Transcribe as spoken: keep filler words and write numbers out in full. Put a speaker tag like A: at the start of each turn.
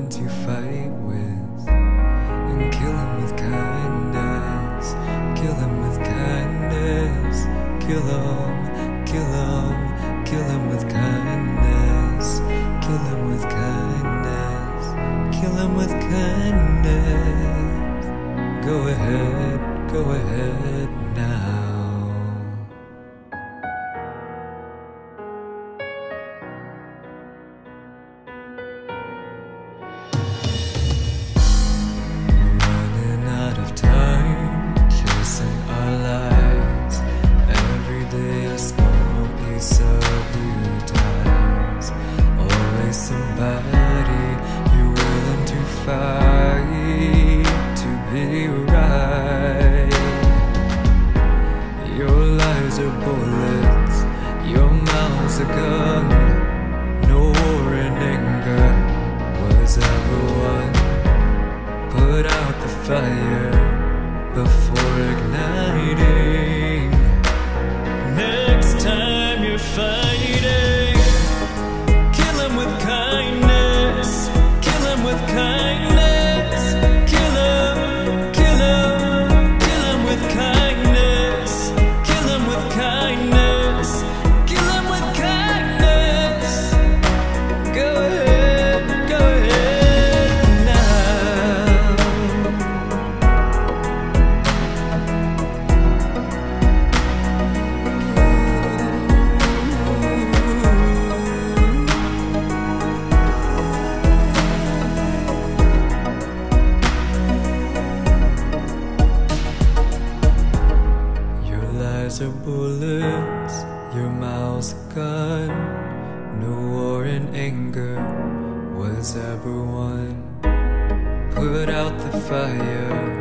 A: willing to fight with, and kill him with kindness, kill him with kindness, kill him, kill him, kill him with kindness, kill him with kindness, kill him with kindness. Go ahead, go ahead now. Somebody you're willing to fight to be right. Your lies are bullets, your mouth's a gun. No war in anger was ever won. Put out the fire before igniting. Next time you're fighting, with kindness, kill him with kindness, kill him, kill him, kill him with kindness, kill him with kindness, kill him with kindness. Go ahead, go ahead now. Are bullets, your mouth's a gun. No war in anger was ever won. Put out the fire